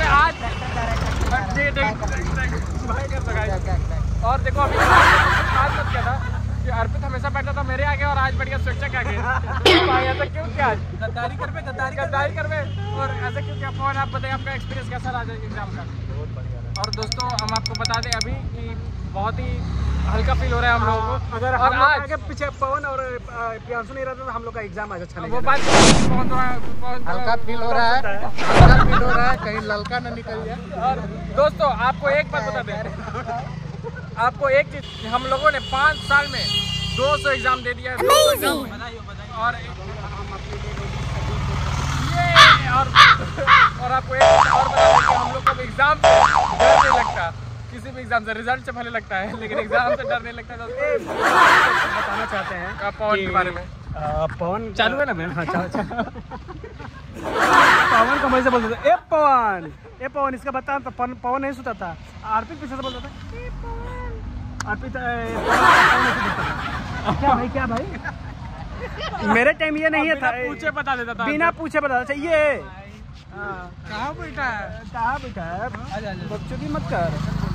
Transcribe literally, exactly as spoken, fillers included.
आज और देखो अभी बात मत किया था कि अर्पित हमेशा बैठा था मेरे आगे और आज बढ़िया स्वेच्छा के आगे। ऐसा क्यों क्या? गद्दारी कर पे गद्दारी गद्दारी कर पे और ऐसा क्यों क्या? फोन आप बताइए, आपका एक्सपीरियंस कैसा रहा एग्जाम का? बहुत बढ़िया रहा। और दोस्तों हम आपको बता दें अभी कि बहुत ही हल्का फील हो रहा है हम लोगों को। अगर और हम आज आगे पीछे पवन और प्रियांशु नहीं रहता तो हम लोग का एग्जाम आज अच्छा नहीं वो बात पवन तो हल्का फील हो रहा है, हल्का फील हो रहा है, कहीं ललका न निकल जाए। और दोस्तों आपको एक बात बता दें, आपको एक चीज, हम लोगों ने पाँच साल में दो सौ एग्जाम दे दिया है, दो सौ एग्जाम और ये और और आपको एक और बता दें कि हम लोग को एग्जाम से डर नहीं लगता, किसी भी एग्जाम से रिजल्ट से पहले लगता है लेकिन एग्जाम से डर नहीं लगता। तो बताना चाहते हैं पवन के बारे में। पवन चालू है ना मैम? हाँ चालू। पवन को वैसे बोलते थे ए पवन ए पवन, इसका बता तो पवन नहीं सुनता था। अर्पित पीछे से बोलता था ए पवन। अर्पित क्या भाई क्या भाई? मेरे टाइम ये नहीं था, पूछे बता देता था, बिना पूछे बता चाहिए। कहाँ बैठा है? कहाँ बैठा है? बच्चों की मत कर।